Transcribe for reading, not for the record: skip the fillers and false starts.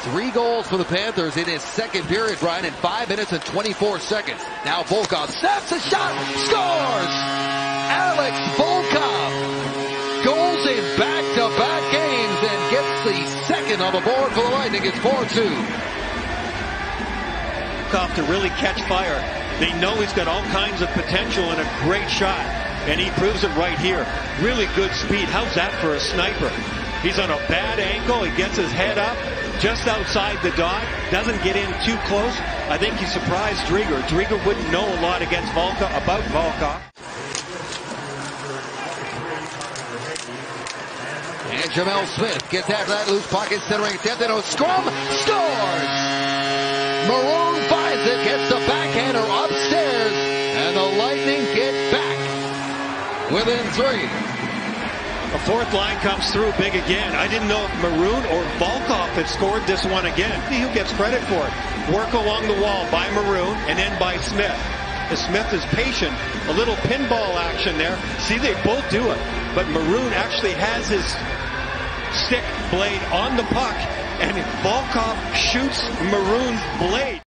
3 goals for the Panthers in his second period, Brian, in 5 minutes and 24 seconds. Now Volkov snaps a shot, scores! Alex Volkov goes in back-to-back games and gets the second on the board for the Lightning. It's 4-2. Volkov to really catch fire. They know he's got all kinds of potential and a great shot, and he proves it right here. Really good speed. How's that for a sniper? He's on a bad angle. He gets his head up just outside the dot. Doesn't get in too close. I think he surprised Driedger. Driedger wouldn't know a lot against about Volkov. And Jamel Smith gets after that loose pocket, centering attempt, and a scrum, scores! Maroon finds it, gets the backhander upstairs, and the Lightning get back within 3. The fourth line comes through big again. I didn't know if Maroon or Volkov had scored this one again. Who gets credit for it? Work along the wall by Maroon and then by Smith. As Smith is patient, a little pinball action there. See, they both do it. But Maroon actually has his stick blade on the puck, and Volkov shoots Maroon's blade.